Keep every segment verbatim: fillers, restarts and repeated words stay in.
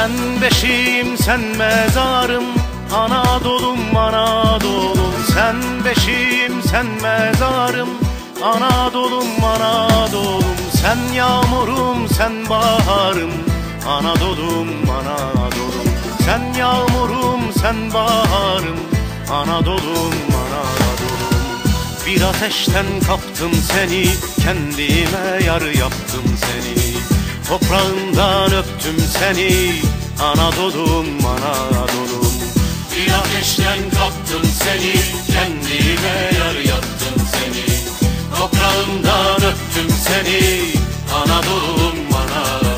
Sen beşiğim, sen mezarım, Anadolu'm, Anadolu'm. Sen beşiğim, sen mezarım, Anadolu'm, Anadolu'm. Sen yağmurum, sen baharım, Anadolu'm, Anadolu'm. Sen yağmurum, sen baharım, Anadolu'm, Anadolu'm. Bir ateşten kaptım seni, kendime yar yaptım seni. Toprağından öptüm seni, Anadolu'm, Anadolu'm. Bir ateşten kaptım seni, kendime yar yaptım seni. Toprağından öptüm seni, Anadolu'm, Anadolu'm.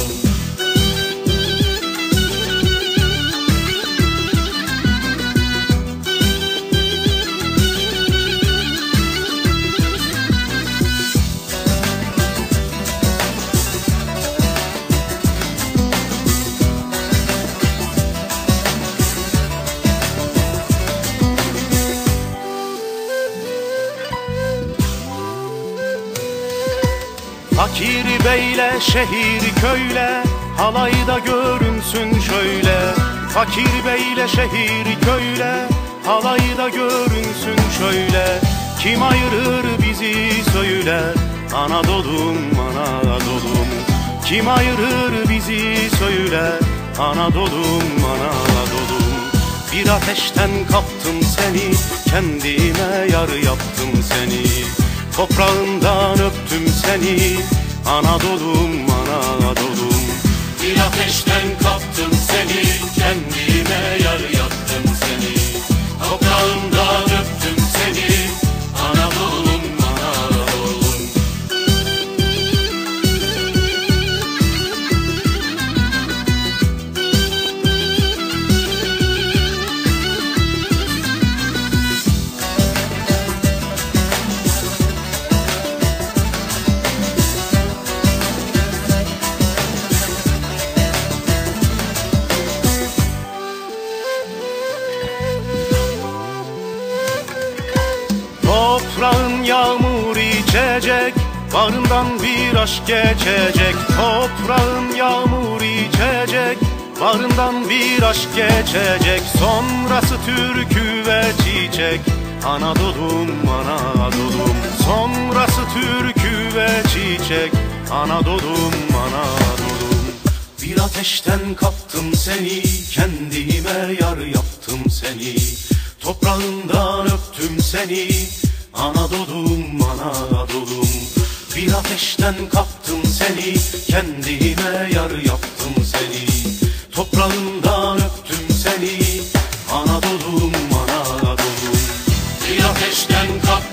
Fakir beyle, şehir köyle, halayda görünsün şöyle. Fakir beyle, şehir köyle, halayda görünsün şöyle. Kim ayırır bizi söyle, Anadolu'm, Anadolu'm. Kim ayırır bizi söyle, Anadolu'm, Anadolu'm. Bir ateşten kaptım seni, kendime yar yaptım seni. Toprağından öptüm seni, Anadolu'm, Anadolu'm. Bir ateşten kaptım seni, kendime yar yaptım seni. Toprağından öptüm seni, Anadolu'm, Anadolu'm. Toprağın yağmur içecek, bağrından bir aşk geçecek. Toprağın yağmur içecek, bağrından bir aşk geçecek. Sonrası türkü ve çiçek, Anadolu'm, Anadolu'm. Sonrası türkü ve çiçek, Anadolu'm, Anadolu'm. Bir ateşten kaptım seni, kendime yar yaptım seni. Toprağından öptüm seni, Anadolu'm, Anadolu'm. Bir ateşten kaptım seni, kendime yar yaptım seni. Toprağından öptüm seni, Anadolu'm, Anadolu'm. Bir ateşten kaptım